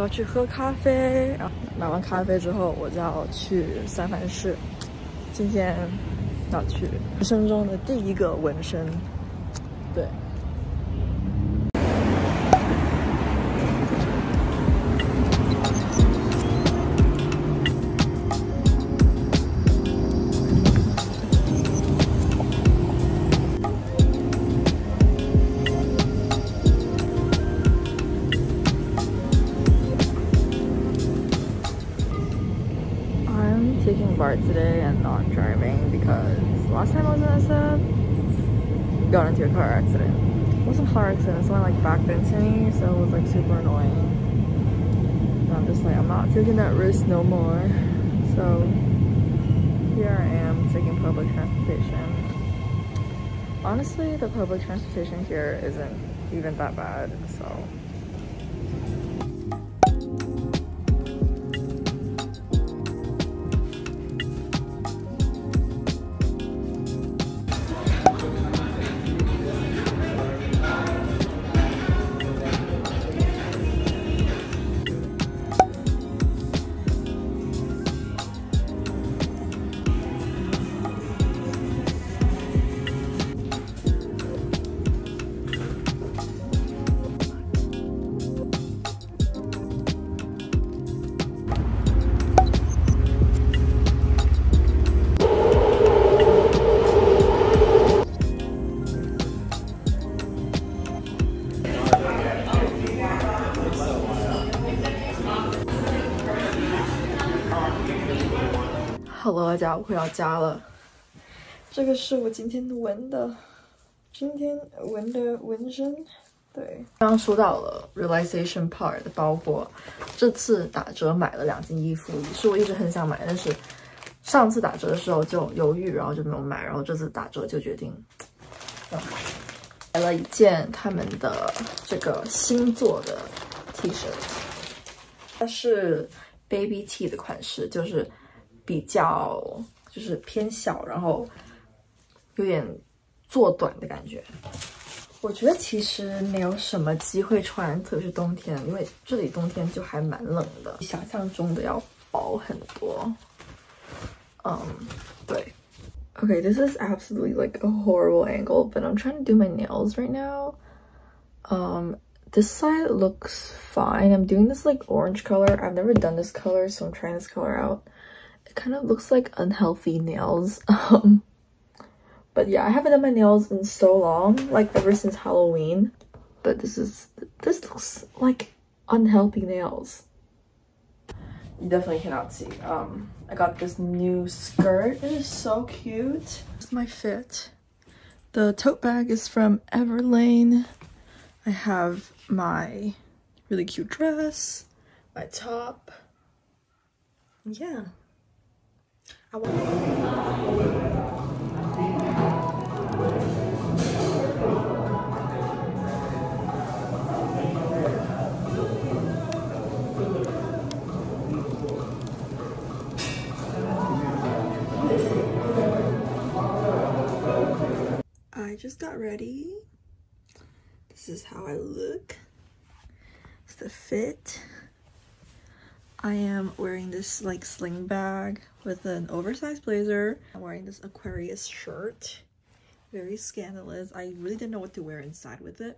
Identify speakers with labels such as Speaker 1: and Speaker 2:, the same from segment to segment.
Speaker 1: 要去喝咖啡，然后买完咖啡之后，我就要去三藩市。今天要去人生中的第一个纹身，对。Taking BART today and not driving because last time I was in SF, got into a car accident. It wasn't a car accident, someone like backed into me, so it was like super annoying. And I'm just like, I'm not taking that risk no more. So here I am taking public transportation. Honestly, the public transportation here isn't even that bad, so. Hello， 大家，我回到家了。这个是我今天纹的纹身。对，刚刚说到了 realization part 的包括，这次打折买了2件衣服，也是我一直很想买，但是上次打折的时候就犹豫，然后就没有买，然后这次打折就决定要买。买了一件他们的这个新做的 T 恤，它是 baby T 的款式，就是比较就是偏小，然后有点做短的感觉。我觉得其实没有什么机会穿，特别是冬天，因为这里冬天就还蛮冷的，比想象中的要薄很多。对。Okay, this is absolutely like a horrible angle, but I'm trying to do my nails right now. This side looks fine. I'm doing this like orange color. I've never done this color, so I'm trying this color out. It kind of looks like unhealthy nails. But yeah, I haven't done my nails in so long, like ever since Halloween. But this looks like unhealthy nails. You definitely cannot see. I got this new skirt. It is so cute. This is my fit. The tote bag is from Everlane. I have my really cute dress, my top. Yeah. I just got ready. This is how I look. It's the fit. I am wearing this like sling bag with an oversized blazer. I'm wearing this Aquarius shirt. Very scandalous. I really didn't know what to wear inside with it.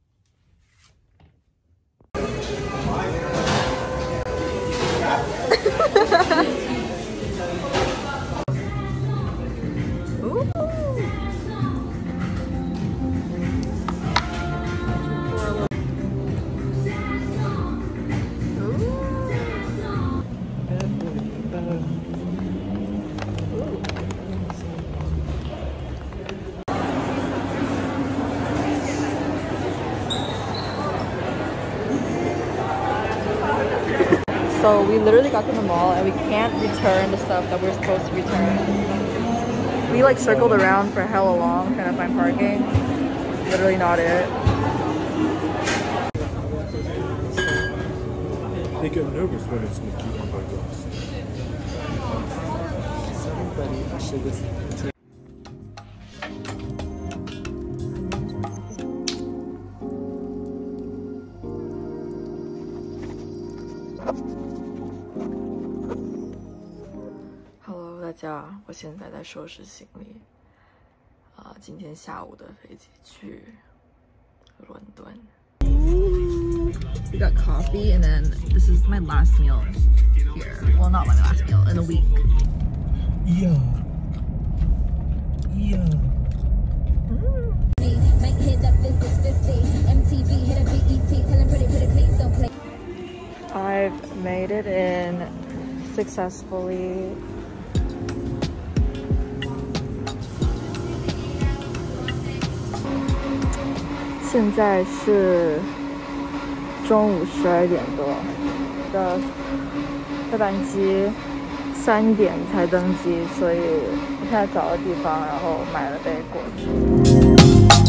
Speaker 1: So we literally got to the mall and we can't return the stuff that we're supposed to return. We like circled around for hella long trying to find parking. Literally not it.
Speaker 2: They get nervous when it's Mickey on my glass. Everybody actually listens.
Speaker 1: 家，我现在在收拾行李。今天下午的飞机去伦敦。We got coffee, and then this is my last meal here. Well, not my last meal in a week.
Speaker 2: Yeah. Yeah.
Speaker 1: I've made it in successfully. 现在是中午12点多，的班机3点才登机，所以我现在找个地方，然后买了杯果汁。